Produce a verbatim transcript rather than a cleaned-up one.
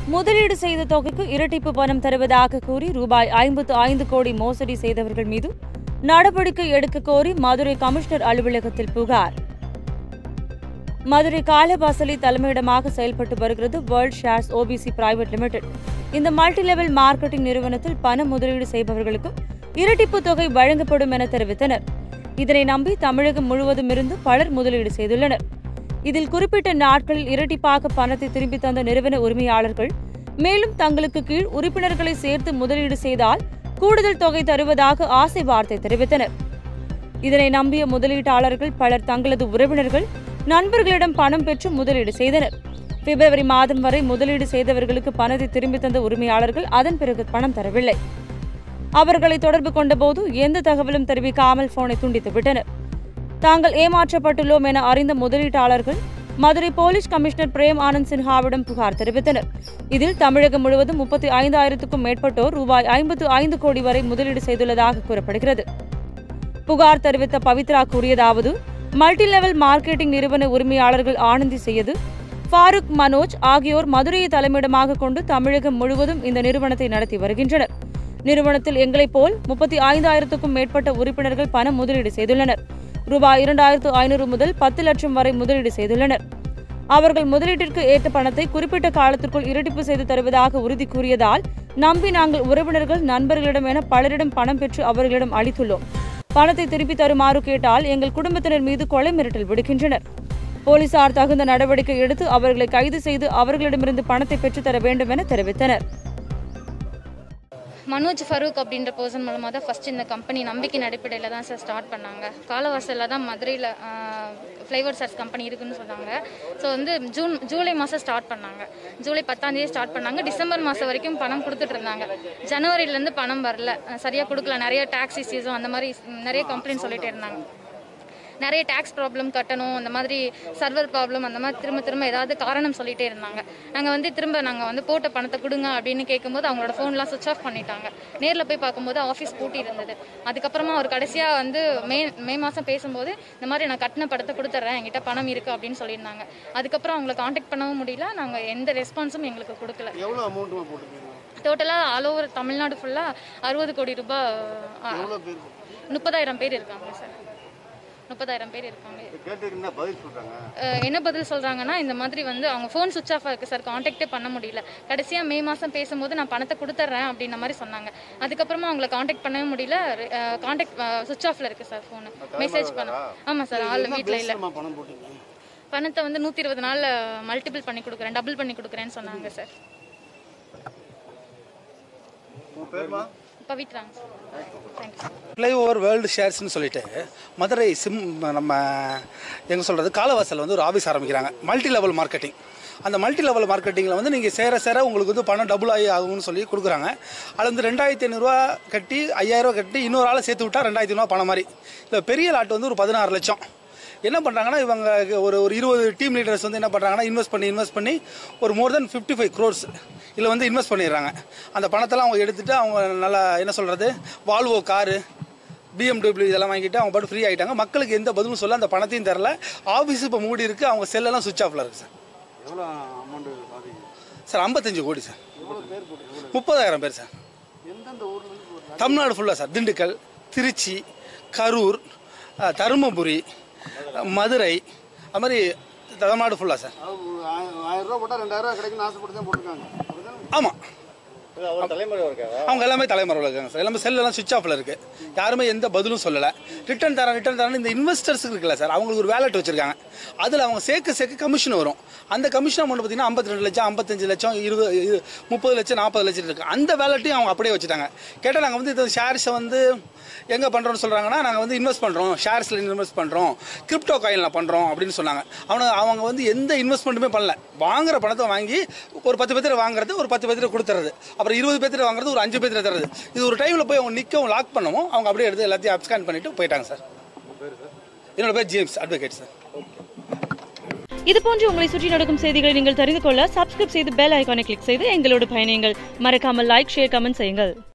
முதலீடு செய்த தொகைக்கு இரட்டிப்பு பணம் தருவதாக கூறி ரூபாய் ஐம்பத்து ஐந்து கோடி மோசடி செய்தவர்கள் மீது நடவடிக்கை எடுக்க கோரி மதுரை கமிஷனர் அலுவலகத்தில் புகார். மதுரை காலவாசலை தலைமையிடமாக செயல்பட்டு வருகிறது world shares OPC private limited. இந்த மல்டி லெவல் மார்க்கெட்டிங் நிறுவனத்தில் பண முதலீடு செய்பவர்களுக்கு இரட்டிப்பு தொகை வழங்கப்படும் என தெரிவித்தனர். இதனை நம்பி தமிழகம் முழுவதும் இருந்து பலர் முதலீடு செய்துள்ளனர். இதில் குறிப்பிட்ட நாட்களில் இரட்டிப்பாக பணத்தை திரும்பி தந்த நிறுவன உரிமையாளர்கள் மேலும் தங்களுக்கு கீழ் உறுப்பினர்களை சேர்த்து முதலீடு செய்தால் கூடுதல் தொகை தருவதாக ஆசை வார்த்தை தெரிவித்தனர். இதனை நம்பிய முதலீட்டாளர்கள் பலர் தங்களது உறவினர்கள் நண்பர்களிடம் பணம் பெற்று முதலீடு செய்தனர். பிப்ரவரி மாதம் வரை முதலீடு செய்தவர்களுக்கு பணத்தை திரும்பி தந்த உரிமையாளர்கள் அதன் பிறகு பணம் தரவில்லை. அவர்களை தொடர்பு கொண்டபோது எந்த தகவலும் தெரிவிக்காமல் போனை துண்டித்து விட்டனர். தாங்கள் ஏமாற்றப்பட்டுள்ளோம் என அறிந்த முதலீட்டாளர்கள் மதுரை போலீஸ் கமிஷனர் பிரேம் ஆனந்த் சின்ஹாவிடம் புகார் தெரிவித்தனர். இதில் தமிழகம் முழுவதும் முப்பத்தி ஐந்தாயிரத்துக்கும் மேற்பட்டோர் ரூபாய் ஐம்பத்து ஐந்து கோடி வரை முதலீடு செய்துள்ளதாக கூறப்படுகிறது. புகார் தெரிவித்த பவித்ரா கூறியதாவது, மல்டி லெவல் மார்க்கெட்டிங் நிறுவன உரிமையாளர்கள் ஆனந்தி செய்யது, ஃபாரூக், மனோஜ் ஆகியோர் மதுரையை தலைமையிடமாக கொண்டு தமிழகம் முழுவதும் இந்த நிறுவனத்தை நடத்தி வருகின்றனர். நிறுவனத்தில் எங்களைப் போல் முப்பத்தி ஐந்தாயிரத்துக்கும் மேற்பட்ட உறுப்பினர்கள் பண முதலீடு செய்துள்ளனர். ரூபாய் இரண்டாயிரத்து ஐநூறு முதல் பத்து லட்சம் வரை முதலீடு செய்துள்ளனர். அவர்கள் முதலீட்டிற்கு ஏற்ற பணத்தை குறிப்பிட்ட காலத்திற்குள் இரட்டிப்பு செய்து தருவதாக உறுதி கூறியதால் நம்பி நாங்கள் உறவினர்கள், நண்பர்களிடம் என பலரிடம் பணம் பெற்று அவர்களிடம் அளித்துள்ளோம். பணத்தை திருப்பி தருமாறு கேட்டால் எங்கள் குடும்பத்தினர் மீது கொலை மிரட்டல் விடுக்கின்றனர். போலீசார் தகுந்த நடவடிக்கை எடுத்து அவர்களை கைது செய்து அவர்களிடமிருந்து பணத்தை பெற்றுத்தர வேண்டும் என தெரிவித்தனர். மனோஜ் ஃபரூக் அப்படின்ற பர்சன் மூலமாக தான் ஃபஸ்ட் இந்த கம்பெனி நம்பிக்கை அடிப்படையில் தான் சார் ஸ்டார்ட் பண்ணாங்க. காலவாசலில் தான் மதுரையில் ஃப்ளைவர் சார்ஸ் கம்பெனி இருக்குன்னு சொன்னாங்க. ஸோ வந்து ஜூன் ஜூலை மாதம் ஸ்டார்ட் பண்ணாங்க. ஜூலை பத்தாம் தேதி ஸ்டார்ட் பண்ணாங்க. டிசம்பர் மாதம் வரைக்கும் பணம் கொடுத்துட்டு இருந்தாங்க. ஜனவரியிலேருந்து பணம் வரல, சரியாக கொடுக்கல. நிறைய டாக்ஸ் இஷ்யூஸும் அந்த மாதிரி நிறைய கம்ப்ளைண்ட் சொல்லிகிட்டே இருந்தாங்க. நிறைய டேக்ஸ் ப்ராப்ளம் கட்டணும், அந்த மாதிரி சர்வர் ப்ராப்ளம், அந்த மாதிரி திரும்ப திரும்ப ஏதாவது காரணம் சொல்லிகிட்டே இருந்தாங்க. நாங்கள் வந்து திரும்ப நாங்கள் வந்து போட்ட பணத்தை கொடுங்க அப்படின்னு கேட்கும்போது அவங்களோட ஃபோன்லாம் சுவிச் ஆஃப் பண்ணிட்டாங்க. நேரில் போய் பார்க்கும்போது ஆஃபீஸ் பூட்டி இருந்தது. அதுக்கப்புறமா ஒரு கடைசியாக வந்து மே மே மாதம் பேசும்போது இந்த மாதிரி நான் கட்டின படத்தை கொடுத்துட்றேன், என்கிட்ட பணம் இருக்குது அப்படின்னு சொல்லியிருந்தாங்க. அதுக்கப்புறம் அவங்கள காண்டாக்ட் பண்ணவும் முடியல. நாங்கள் எந்த ரெஸ்பான்ஸும் எங்களுக்கு கொடுக்கல. எவ்வளோ அமௌண்ட் போட்டுருக்கீங்க? டோட்டலாக ஆல் ஓவர் தமிழ்நாடு ஃபுல்லாக அறுபது கோடி ரூபாய், முப்பதாயிரம் பேர் இருக்காங்க சார். முப்பதாயிரம் பேர் இருக்காங்க. என்ன பதில் சொல்றாங்கன்னா, இந்த மாதிரி வந்து அவங்க ஃபோன் சுவிச் ஆஃப் இருக்கு சார், காண்டாக்டே பண்ண முடியல. கடைசியாக மே மாதம் பேசும்போது நான் பணத்தை கொடுத்துட்றேன் அப்படின்ற மாதிரி சொன்னாங்க. அதுக்கப்புறமா அவங்கள காண்டாக்ட் பண்ணவே முடியல. காண்டாக்ட் சுவிச் ஆஃப்ல இருக்கு சார் ஃபோனு. மெசேஜ் பண்ண ஆமாம் சார், ஆள் வீட்டில் இல்லை. பணத்தை வந்து நூற்றி இருபது நாள் மல்டிபிள் பண்ணி கொடுக்குறேன், டபுள் பண்ணி கொடுக்குறேன்னு சொன்னாங்க சார். ஃப்ளைஓவர் வேர்ல்டு ஷேர்ஸ்னு சொல்லிட்டு மதுரை சிம் நம்ம எங்கே சொல்கிறது காலவாசலில் வந்து ஒரு ஆஃபீஸ் ஆரம்பிக்கிறாங்க. Multi level marketing. அந்த மல்டி லெவல் மார்க்கெட்டிங்கில் வந்து நீங்கள் சேர சேர உங்களுக்கு வந்து பணம் டபுள் ஆகி ஆகும்னு சொல்லி கொடுக்குறாங்க. அதில் வந்து ரெண்டாயிரத்தி ஐநூறுரூவா கட்டி ஐயாயிரரூவா கட்டி இன்னொரு ஆளை சேர்த்து விட்டால் ரெண்டாயிரத்தி ஐநூறுவா பணம் மாதிரி. இல்லை பெரிய லாட் வந்து ஒரு பதினாறு லட்சம். என்ன பண்ணுறாங்கன்னா இவங்க ஒரு ஒரு இருபது டீம் லீடர்ஸ் வந்து என்ன பண்ணுறாங்கன்னா இன்வெஸ்ட் பண்ணி இன்வெஸ்ட் பண்ணி ஒரு more than fifty five crores இதில் வந்து இன்வெஸ்ட் பண்ணிடுறாங்க. அந்த பணத்தெல்லாம் அவங்க எடுத்துகிட்டு அவங்க நல்லா என்ன சொல்கிறது வால்வோ காரு, பிஎம்டபிள்யூ இதெல்லாம் வாங்கிட்டு அவங்க பாட்டு ஃப்ரீ ஆகிட்டாங்க. மக்களுக்கு எந்த பதிலும் சொல்ல, அந்த பணத்தையும் தரல. ஆஃபீஸ் இப்போ மூடி இருக்குது, அவங்க செல்லெல்லாம் சுவிச் ஆஃபில் இருக்குது சார். எவ்வளோ அமௌண்ட்டு சார்? ஐம்பத்தஞ்சு கோடி சார். முப்பதாயிரம் பேர் சார். எந்தெந்த ஊரில்? தமிழ்நாடு ஃபுல்லாக சார். திண்டுக்கல், திருச்சி, கரூர், தருமபுரி, மதுரை, அது மாதிரி தமிழ்நாடு ஃபுல்லாக சார். ஆயிரம் ரூபா போட்டால் ரெண்டாயிரம் ரூபா கிடைக்குன்னு ஆசைப்பட்டு தான் போட்டிருக்காங்க. ஆமாம், அவங்க எல்லாமே தலைமுறையில் இருக்காங்க சார். எல்லாமே செல்லெல்லாம் சுவிச் ஆஃபில் இருக்குது. யாருமே எந்த பதிலும் சொல்லலை. ரிட்டர்ன் தரேன் ரிட்டர்ன் தரேன் இந்த இன்வெஸ்டர்ஸுக்கு இருக்குல்ல சார், அவங்களுக்கு ஒரு வேலட் வச்சுருக்காங்க. அதில் அவங்க சேர்க்க சேர்க்க கமிஷன் வரும். அந்த கமிஷன் அமௌண்ட் பார்த்தீங்கன்னா ஐம்பத்தி ரெண்டு லட்சம், ஐம்பத்தஞ்சு லட்சம், இருபது முப்பது லட்சம், நாற்பது லட்சம் இருக்குது. அந்த வேலட்டையும் அவங்க அப்படியே வச்சுட்டாங்க. கேட்டால் நாங்கள் வந்து இந்த ஷேர்ஸை வந்து எங்கே பண்ணுறோன்னு சொல்கிறாங்கன்னா, நாங்கள் வந்து இன்வெஸ்ட் பண்ணுறோம், ஷேர்ஸில் இன்வெஸ்ட் பண்ணுறோம், கிரிப்டோ காயினில் பண்ணுறோம் அப்படின்னு சொன்னாங்க. அவனை அவங்க வந்து எந்த இன்வெஸ்ட்மெண்ட்டுமே பண்ணல. வாங்குற பணத்தை வாங்கி ஒரு பத்து பேர்த்துல வாங்குறது, ஒரு பத்து பேர்த்துல கொடுத்துறது, அப்புறம் இருபது பேர்த்துல வாங்குறது, ஒரு அஞ்சு பேர்த்துல தர்றது. இது ஒரு டைமில் போய் அவங்க நிற்கவும் லாக் பண்ணவும் அவங்க அப்படியே எடுத்து எல்லாத்தையும் அப்ஸ்கேன் பண்ணிட்டு போயிட்டாங்க சார். என்னோட பேர் ஜேம்ஸ், அட்வொகேட் சார். இதுபோன்று உங்களை சுற்றி நடக்கும் செய்திகளை நீங்கள் தெரிந்து கொள்ள சப்ஸ்கிரைப் செய்து பெல் ஐகானை கிளிக் செய்து எங்களோடு பயணியுங்கள். மறக்காமல் லைக், ஷேர், கமெண்ட் செய்யுங்கள்.